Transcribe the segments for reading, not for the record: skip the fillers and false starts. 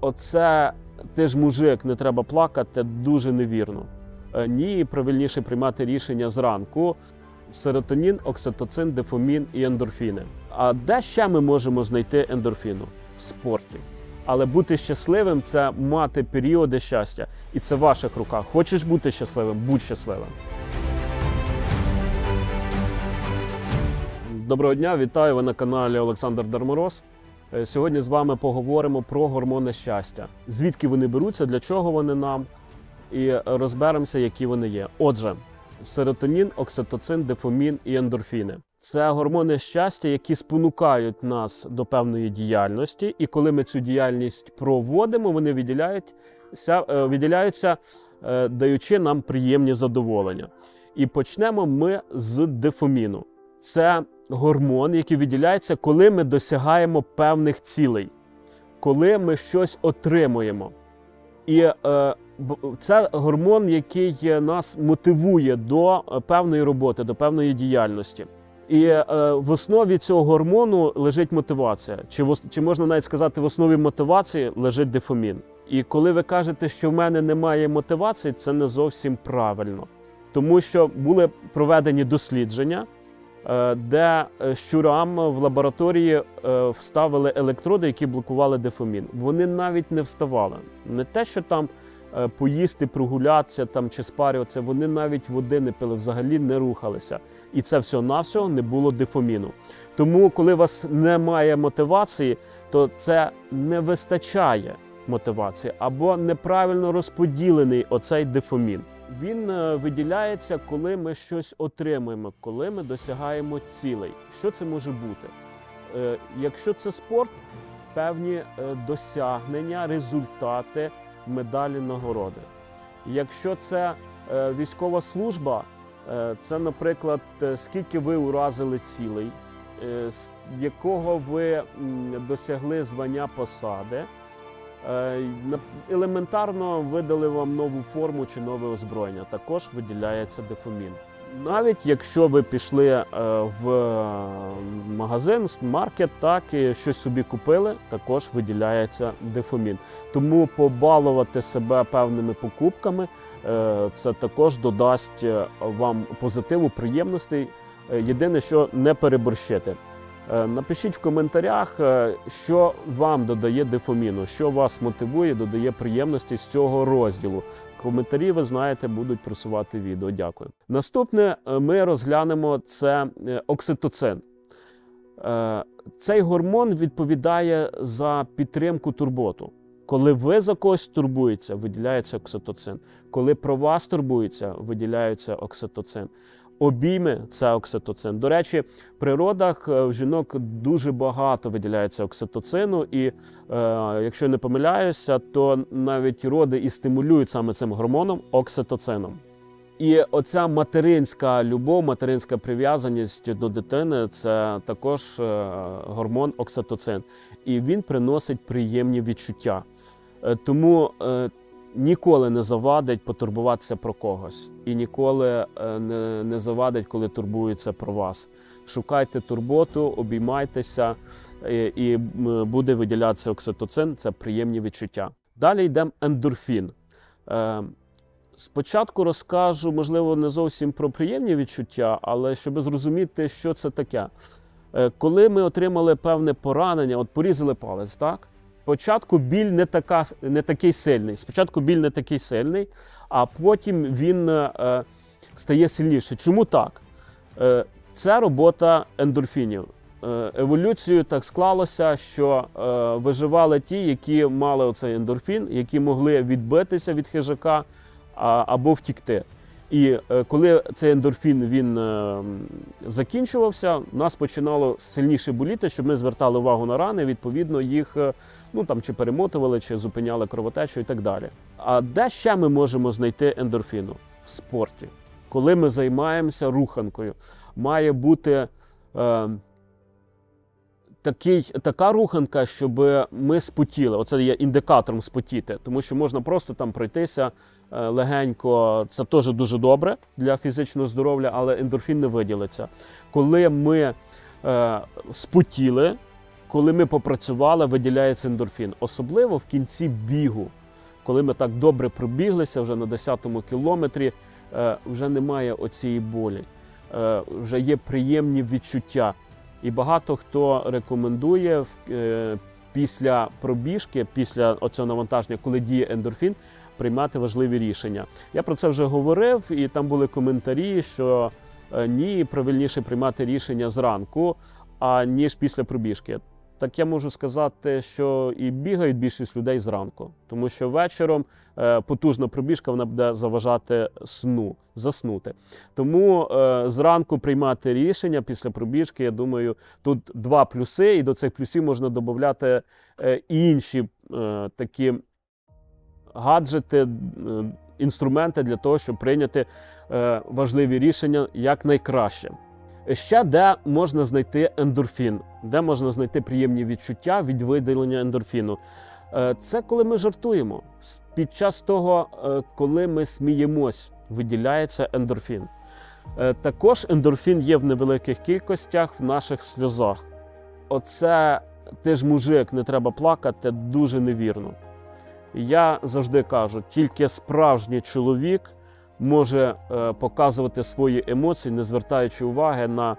оце «ти ж мужик, не треба плакати» дуже невірно. Ні, правильніше приймати рішення зранку. Серотонін, окситоцин, дофамін і ендорфіни. А де ще ми можемо знайти ендорфіну? В спорті. Але бути щасливим – це мати періоди щастя. І це в ваших руках. Хочеш бути щасливим – будь щасливим. Доброго дня, вітаю, ви на каналі Олександр Дармороз. Сьогодні з вами поговоримо про гормони щастя. Звідки вони беруться, для чого вони нам, і розберемося, які вони є. Отже, серотонін, окситоцин, дофамін і ендорфіни. Це гормони щастя, які спонукають нас до певної діяльності, і коли ми цю діяльність проводимо, вони виділяються, даючи нам приємні задоволення. І почнемо ми з дофаміну. Це гормон, який виділяється, коли ми досягаємо певних цілей, коли ми щось отримуємо. І це гормон, який нас мотивує до певної роботи, до певної діяльності. І в основі цього гормону лежить мотивація. Чи можна навіть сказати, в основі мотивації лежить дофамін. І коли ви кажете, що в мене немає мотивації, це не зовсім правильно. Тому що були проведені дослідження, де щурам в лабораторії вставили електроди, які блокували дофамін. Вони навіть не вставали. Не те, що там поїсти, прогулятися там, чи спарюватися, вони навіть води не пили, взагалі не рухалися. І це всього-навсього не було дофаміну. Тому, коли у вас немає мотивації, то це не вистачає мотивації або неправильно розподілений оцей дофамін. Він виділяється, коли ми щось отримуємо, коли ми досягаємо цілей. Що це може бути? Якщо це спорт, певні досягнення, результати, медалі, нагороди. Якщо це військова служба, це, наприклад, скільки ви уразили цілей, з якого ви досягли звання, посади, елементарно видали вам нову форму чи нове озброєння, також виділяється дофамін. Навіть якщо ви пішли в магазин, маркет, так, і щось собі купили, також виділяється дофамін. Тому побалувати себе певними покупками, це також додасть вам позитиву, приємностей. Єдине, що не переборщити. Напишіть в коментарях, що вам додає дофаміну, що вас мотивує, додає приємності з цього розділу. Коментарі, ви знаєте, будуть просувати відео. Дякую. Наступне ми розглянемо – це окситоцин. Цей гормон відповідає за підтримку, турботу. Коли ви за когось турбуєтеся, виділяється окситоцин. Коли про вас турбується, виділяється окситоцин. Обійми – це окситоцин. До речі, при родах в жінок дуже багато виділяється окситоцину, і якщо не помиляюся, то навіть роди і стимулюють саме цим гормоном – окситоцином. І оця материнська любов, материнська прив'язаність до дитини – це також гормон окситоцин. І він приносить приємні відчуття. Тому ніколи не завадить потурбуватися про когось. І ніколи не завадить, коли турбуються про вас. Шукайте турботу, обіймайтеся, і буде виділятися окситоцин. Це приємні відчуття. Далі йдемо ендорфін. Спочатку розкажу, можливо, не зовсім про приємні відчуття, але щоб зрозуміти, що це таке. Коли ми отримали певне поранення, от порізали палець, так? Спочатку біль не такий сильний. Спочатку біль не такий сильний, а потім він стає сильніший. Чому так? Це робота ендорфінів. Еволюцією так склалося, що виживали ті, які мали оцей ендорфін, які могли відбитися від хижака або втікти. І коли цей ендорфін закінчувався, нас починало сильніше боліти, щоб ми звертали увагу на рани, відповідно їх чи перемотували, чи зупиняли кровотечу і так далі. А де ще ми можемо знайти ендорфіну? В спорті. Коли ми займаємося руханкою, має бути така руханка, щоб ми спотіли. Оце є індикатором спотіти, тому що можна просто там пройтися легенько. Це теж дуже добре для фізичного здоров'я, але ендорфін не виділиться. Коли ми спотіли, коли ми попрацювали, виділяється ендорфін. Особливо в кінці бігу, коли ми так добре пробіглися, вже на 10-му кілометрі, вже немає оцієї болі, вже є приємні відчуття. І багато хто рекомендує після пробіжки, після оцього навантаження, коли діє ендорфін, приймати важливі рішення. Я про це вже говорив, і там були коментарі, що ні, правильніше приймати рішення зранку, аніж після пробіжки. Так я можу сказати, що і бігають більшість людей зранку, тому що вечором потужна пробіжка, вона буде заважати заснути. Тому зранку приймати рішення після пробіжки, я думаю, тут два плюси, і до цих плюсів можна додати інші такі гаджети, інструменти для того, щоб прийняти важливі рішення якнайкраще. Ще де можна знайти ендорфін, де можна знайти приємні відчуття від виділення ендорфіну. Це коли ми жартуємо. Під час того, коли ми сміємось, виділяється ендорфін. Також ендорфін є в невеликих кількостях в наших сльозах. Оце «ти ж мужик, не треба плакати» дуже невірно. Я завжди кажу, тільки справжній чоловік може показувати свої емоції, не звертаючи уваги на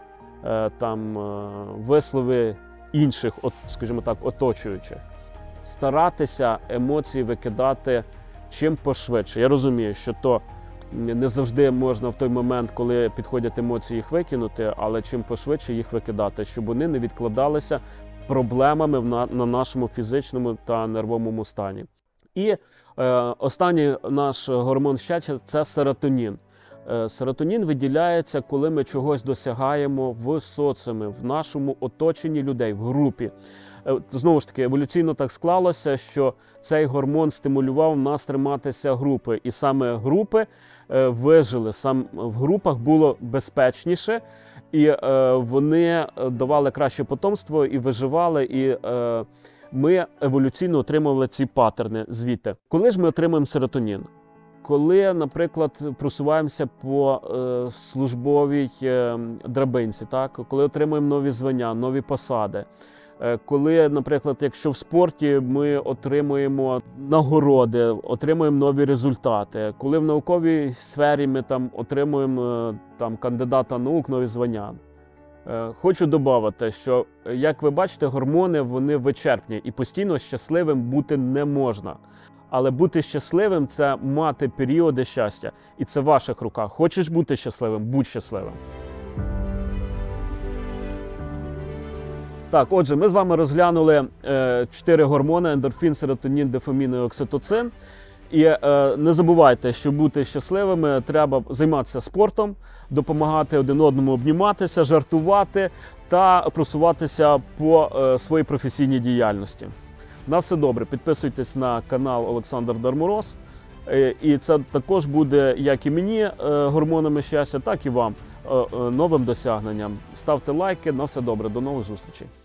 вислови інших, скажімо так, оточуючих. Старатися емоції викидати чим пошвидше. Я розумію, що то не завжди можна в той момент, коли підходять емоції, їх викинути, але чим пошвидше їх викидати, щоб вони не відкладалися проблемами на нашому фізичному та нервовому стані. І останній наш гормон щастя – це серотонін. Серотонін виділяється, коли ми чогось досягаємо в соціумі, в нашому оточенні людей, в групі. Знову ж таки, еволюційно так склалося, що цей гормон стимулював нас триматися групи. І саме групи вижили, саме в групах було безпечніше, і вони давали краще потомство і виживали, і ми еволюційно отримували ці паттерни звідти. Коли ж ми отримуємо серотонін? Коли, наприклад, просуваємося по службовій драбинці, так? Коли отримуємо нові звання, нові посади, коли, наприклад, якщо в спорті ми отримуємо нагороди, отримуємо нові результати, коли в науковій сфері ми отримуємо кандидата наук, нові звання. Хочу додати, що, як ви бачите, гормони вони вичерпні і постійно щасливим бути не можна. Але бути щасливим – це мати періоди щастя. І це в ваших руках. Хочеш бути щасливим – будь щасливим. Так, отже, ми з вами розглянули 4 гормони – ендорфін, серотонін, дофамін і окситоцин. І не забувайте, що бути щасливими треба займатися спортом, допомагати один одному обніматися, жартувати та просуватися по своїй професійній діяльності. На все добре, підписуйтесь на канал Олександр Дармороз. І це також буде як і мені гормонами щастя, так і вам новим досягненням. Ставте лайки, на все добре, до нових зустрічей.